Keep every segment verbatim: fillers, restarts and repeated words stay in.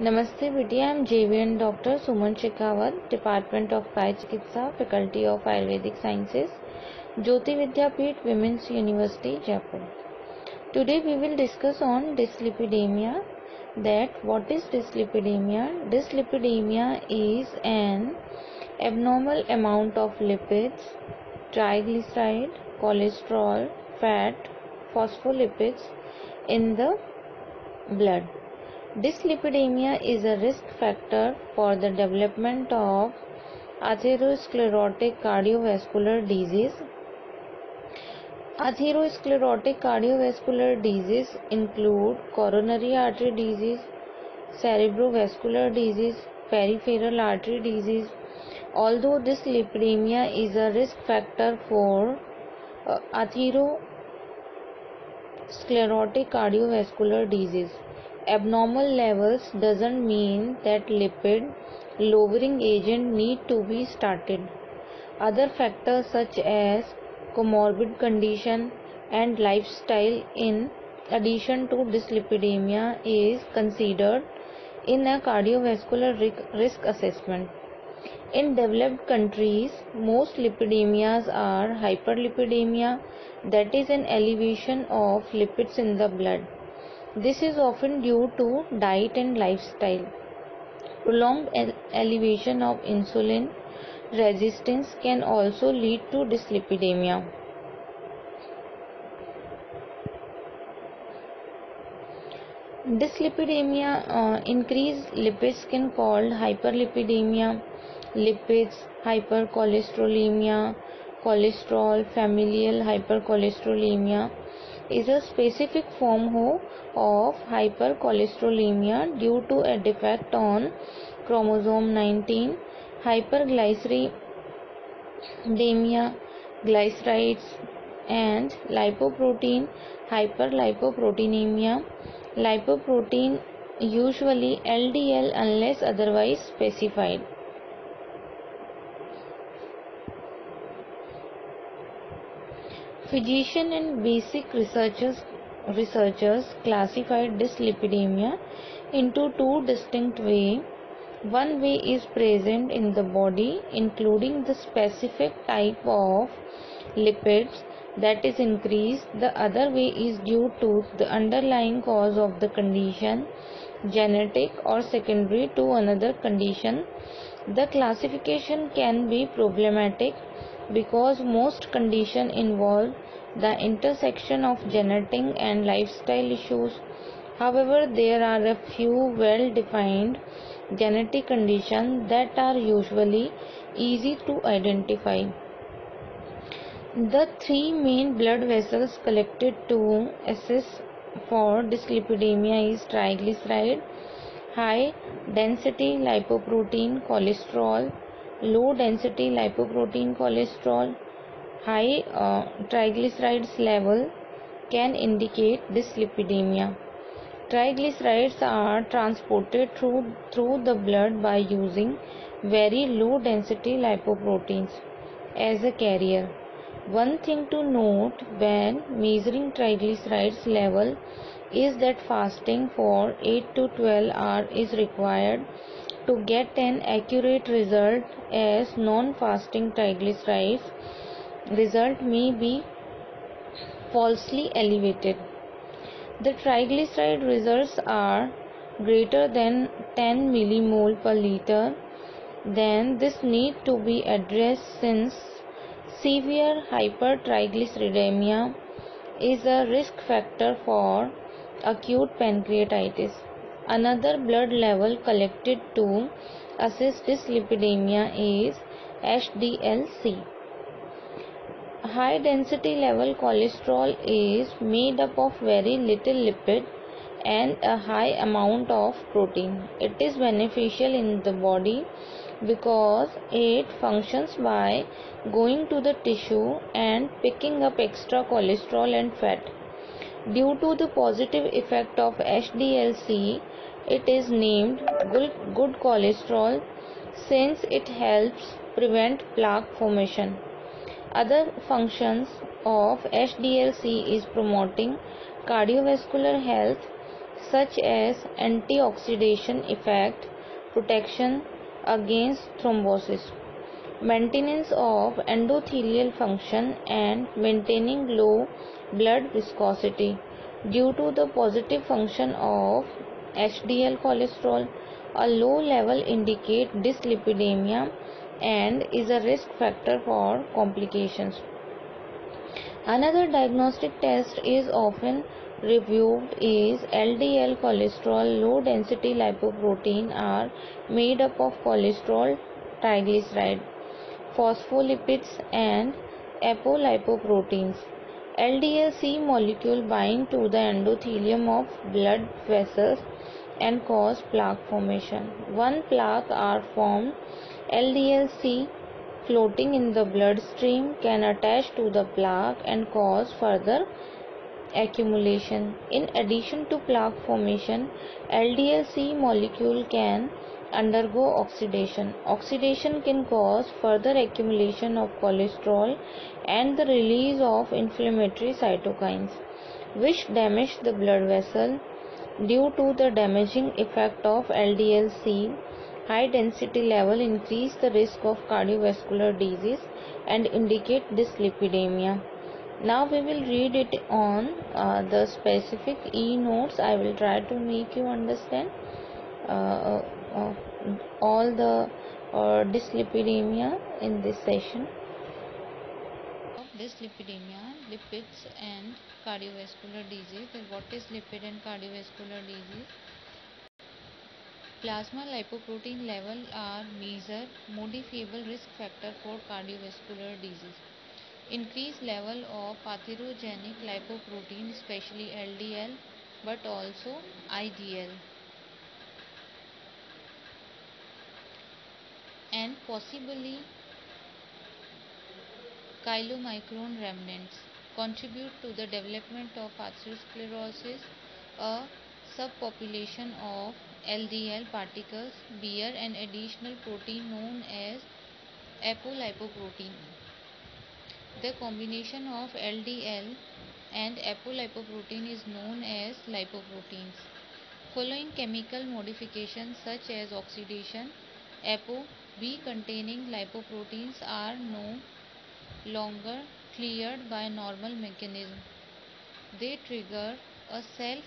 नमस्ते बेटिया, I am JVN doctor Suman Shekhawat, department of Kaya Chikitsa, faculty of ayurvedic sciences, Jyoti Vidyapeeth, women's university, Jaipur. Today we will discuss on dyslipidemia. That what is dyslipidemia? Dyslipidemia is an abnormal amount of lipids, triglyceride, cholesterol, fat, phospholipids in the blood. Dyslipidemia is a risk factor for the development of atherosclerotic cardiovascular disease. Atherosclerotic cardiovascular disease include coronary artery disease, cerebrovascular disease, peripheral artery disease. Although dyslipidemia is a risk factor for uh, atherosclerotic cardiovascular disease, abnormal levels doesn't mean that lipid lowering agent need to be started. Other factors such as comorbid condition and lifestyle in addition to dyslipidemia is considered in a cardiovascular risk assessment. In developed countries, most lipidemias are hyperlipidemia, that is an elevation of lipids in the blood. This is often due to diet and lifestyle. Prolonged elevation of insulin resistance can also lead to dyslipidemia. Dyslipidemia, uh, increased lipids can called hyperlipidemia, lipids, hypercholesterolemia, cholesterol, familial hypercholesterolemia is a specific form of hypercholesterolemia due to a defect on chromosome nineteen. Hyperglyceridemia, glycerides and lipoprotein hyperlipoproteinemia, lipoprotein usually L D L unless otherwise specified. Physicians and basic researchers researchers classified dyslipidemia into two distinct ways. One way is present in the body, including the specific type of lipids that is increased. The other way is due to the underlying cause of the condition, genetic or secondary to another condition. The classification can be problematic because most conditions involve the intersection of genetic and lifestyle issues. However, there are a few well-defined genetic conditions that are usually easy to identify. The three main blood vessels collected to assess for dyslipidemia is triglyceride, high density lipoprotein cholesterol, low density lipoprotein cholesterol. High uh, triglycerides level can indicate dyslipidemia. Triglycerides are transported through, through the blood by using very low density lipoproteins as a carrier. One thing to note when measuring triglycerides level is that fasting for eight to twelve hours is required to get an accurate result, as non-fasting triglycerides result may be falsely elevated. The triglyceride results are greater than ten millimole per liter, then this need to be addressed since severe hypertriglyceridemia is a risk factor for acute pancreatitis. Another blood level collected to assess dyslipidemia is H D L C. High density level cholesterol is made up of very little lipid and a high amount of protein. It is beneficial in the body because it functions by going to the tissue and picking up extra cholesterol and fat. Due to the positive effect of H D L C, it is named good cholesterol since it helps prevent plaque formation. Other functions of H D L C is promoting cardiovascular health, such as antioxidation effect, protection against thrombosis, maintenance of endothelial function, and maintaining low blood viscosity. Due to the positive function of H D L cholesterol, a low level indicates dyslipidemia and is a risk factor for complications. Another diagnostic test is often reviewed is L D L cholesterol. Low density lipoprotein are made up of cholesterol, triglyceride, phospholipids and apolipoproteins. L D L C molecule bind to the endothelium of blood vessels and cause plaque formation. One plaque are formed. L D L C floating in the bloodstream can attach to the plaque and cause further accumulation. In addition to plaque formation, L D L C molecule can undergo oxidation. Oxidation can cause further accumulation of cholesterol and the release of inflammatory cytokines, which damage the blood vessel. Due to the damaging effect of L D L C, high density level increase the risk of cardiovascular disease and indicate dyslipidemia. Now we will read it on uh, the specific E notes. I will try to make you understand uh, uh, all the uh, dyslipidemia in this session. Of dyslipidemia, lipids and cardiovascular disease. Then what is lipid and cardiovascular disease? Plasma lipoprotein level are measured modifiable risk factor for cardiovascular disease. Increased level of atherogenic lipoprotein, especially L D L, but also I D L, and possibly chylomicron remnants contribute to the development of atherosclerosis. A subpopulation of L D L particles bear an additional protein known as apolipoprotein. The combination of L D L and apolipoprotein is known as lipoproteins. Following chemical modifications such as oxidation, ApoB containing lipoproteins are no longer cleared by normal mechanism. They trigger a self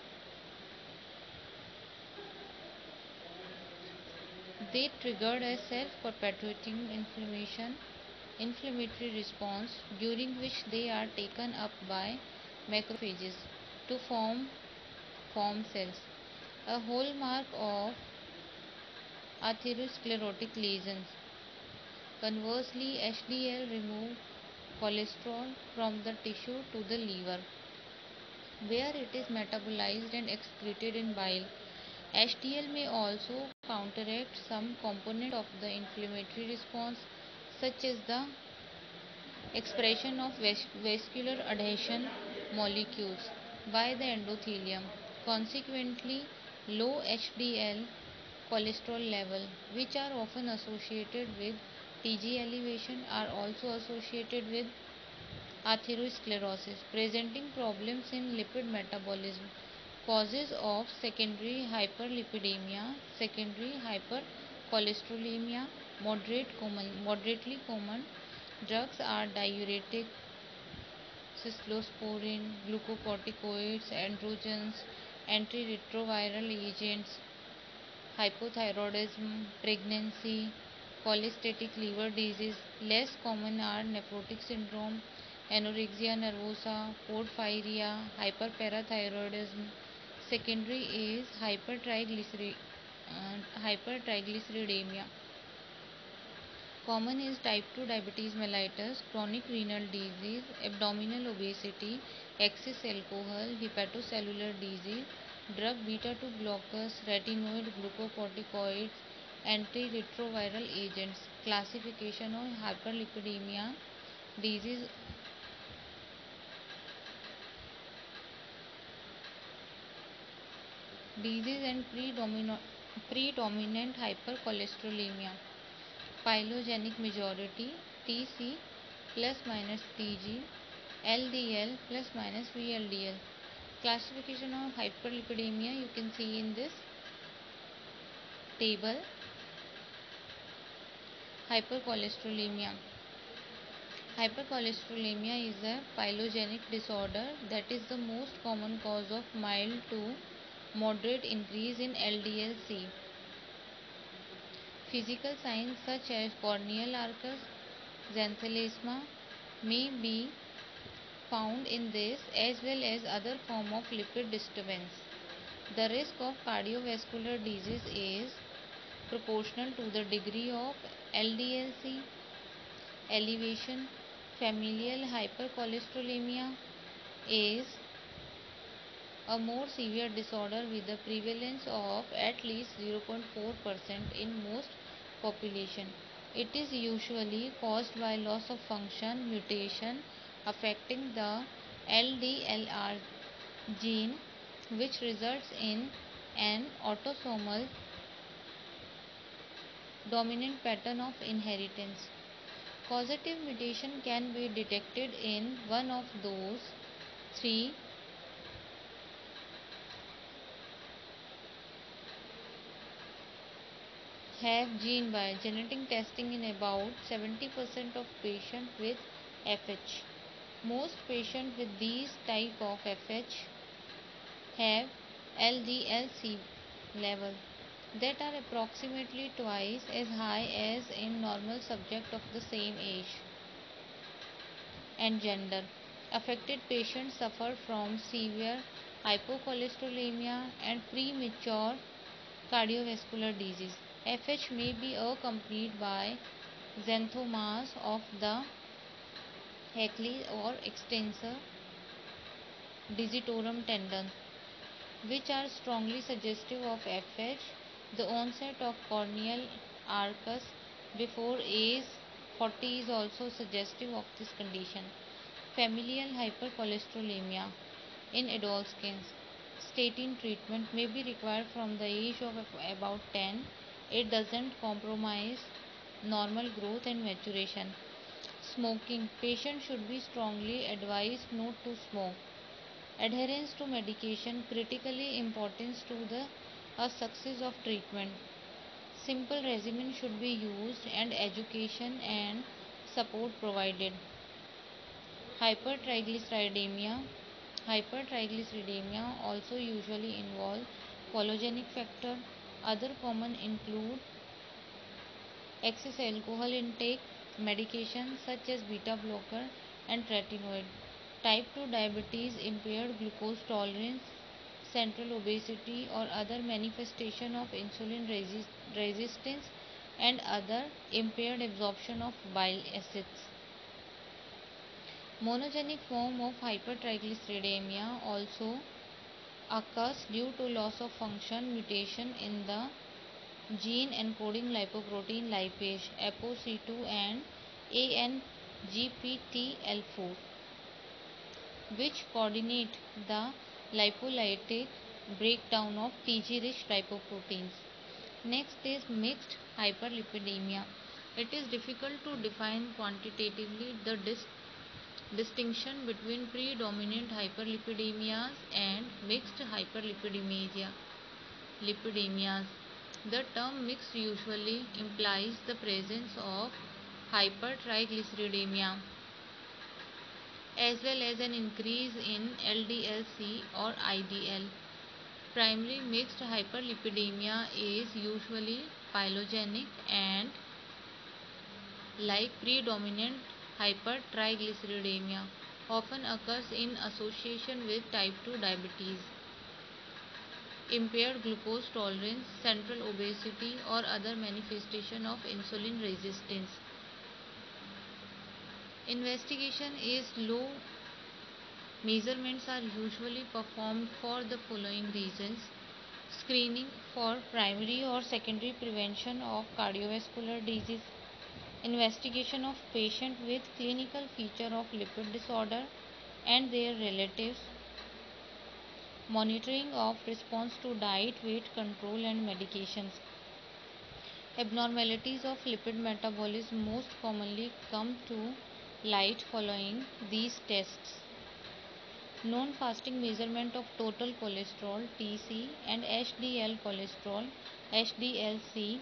they triggered a self-perpetuating inflammation inflammatory response, during which they are taken up by macrophages to form form cells. A hallmark of atherosclerotic lesions. Conversely, H D L removes cholesterol from the tissue to the liver, where it is metabolized and excreted in bile. H D L may also counteract some component of the inflammatory response, such as the expression of vascular adhesion molecules by the endothelium. Consequently, low H D L cholesterol level, which are often associated with T G elevation, are also associated with atherosclerosis, presenting problems in lipid metabolism. Causes of secondary hyperlipidemia, secondary hypercholesterolemia, moderate common, moderately common. Drugs are diuretic, cyclosporin, glucocorticoids, androgens, antiretroviral agents, hypothyroidism, pregnancy, cholestatic liver disease. Less common are nephrotic syndrome, anorexia nervosa, porphyria, hyperparathyroidism. Secondary is hypertriglycerid, uh, hypertriglyceridemia. Common is type two diabetes mellitus, chronic renal disease, abdominal obesity, excess alcohol, hepatocellular disease, drug beta two blockers, retinoid, glucocorticoids, antiretroviral agents. Classification of hyperlipidemia disease disease and predominant, predominant hypercholesterolemia. Phylogenetic majority T C plus minus T G, L D L plus minus V L D L. Classification of hyperlipidemia you can see in this table. Hypercholesterolemia. Hypercholesterolemia is a phylogenetic disorder that is the most common cause of mild to moderate increase in L D L C. Physical signs such as corneal arcus, xanthelasma may be found in this as well as other form of lipid disturbance. The risk of cardiovascular disease is proportional to the degree of L D L C elevation. Familial hypercholesterolemia is a more severe disorder with a prevalence of at least zero point four percent in most population. It is usually caused by loss of function mutation affecting the L D L R gene, which results in an autosomal dominant pattern of inheritance. Causative mutation can be detected in one of those three have gene by genetic testing in about seventy percent of patients with F H. Most patients with these type of F H have L D L C level that are approximately twice as high as in normal subject of the same age and gender. Affected patients suffer from severe hypocholesterolemia and premature cardiovascular disease. F H may be accompanied by xanthomas of the Achilles or extensor digitorum tendon, which are strongly suggestive of F H. The onset of corneal arcus before age forty is also suggestive of this condition. Familial hypercholesterolemia in adolescents. Statin treatment may be required from the age of about ten. It doesn't compromise normal growth and maturation. Smoking. Patients should be strongly advised not to smoke. Adherence to medication critically important to the a success of treatment. Simple regimen should be used and education and support provided. Hypertriglyceridemia. Hypertriglyceridemia also usually involve polygenic factor. Other common include excess alcohol intake, medications such as beta blocker and tretinoid, type two diabetes, impaired glucose tolerance, central obesity or other manifestation of insulin resist resistance and other impaired absorption of bile acids. Monogenic form of hypertriglyceridemia also occurs due to loss of function mutation in the gene encoding lipoprotein lipase A P O C two and A N G P T L four, which coordinate the lipolytic breakdown of T G-rich lipoproteins. Next is mixed hyperlipidemia. It is difficult to define quantitatively the dis distinction between predominant hyperlipidemias and mixed hyperlipidemia. Lipidemias. The term mixed usually implies the presence of hypertriglyceridemia as well as an increase in L D L C or I D L. Primary mixed hyperlipidemia is usually phylogenetic and, like predominant hypertriglyceridemia, often occurs in association with type two diabetes, impaired glucose tolerance, central obesity or other manifestation of insulin resistance. Investigation is low. Measurements are usually performed for the following reasons: screening for primary or secondary prevention of cardiovascular disease, investigation of patient with clinical feature of lipid disorder and their relatives, monitoring of response to diet, weight control and medications. Abnormalities of lipid metabolism most commonly come to light following these tests. Non-fasting measurement of total cholesterol T C and H D L cholesterol H D L C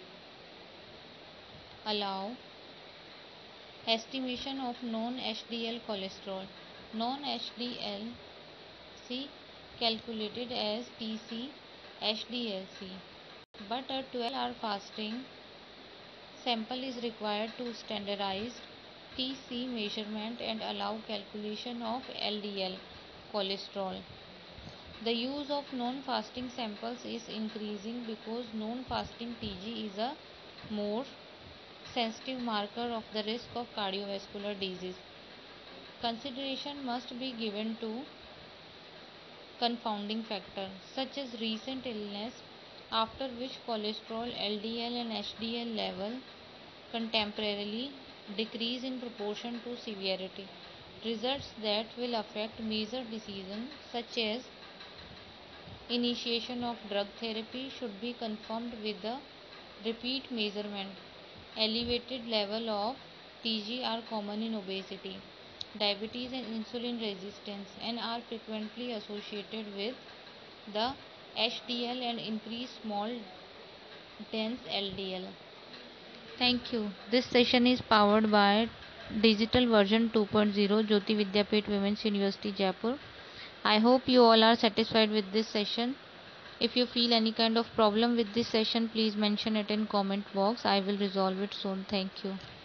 allow estimation of non-H D L cholesterol. Non-H D L C calculated as T C H D L C, but a twelve hour fasting sample is required to standardize T C measurement and allow calculation of L D L cholesterol. The use of non-fasting samples is increasing because non-fasting T G is a more sensitive marker of the risk of cardiovascular disease. Consideration must be given to confounding factors such as recent illness, after which cholesterol, L D L and H D L level contemporarily decrease in proportion to severity. Results that will affect major decisions such as initiation of drug therapy should be confirmed with the repeat measurement. Elevated level of T G are common in obesity, diabetes and insulin resistance and are frequently associated with the H D L and increased small dense L D L. Thank you. This session is powered by Digital Version two point oh Jyoti Vidyapeeth Women's University Jaipur. I hope you all are satisfied with this session. If you feel any kind of problem with this session, please mention it in comment box. I will resolve it soon. Thank you.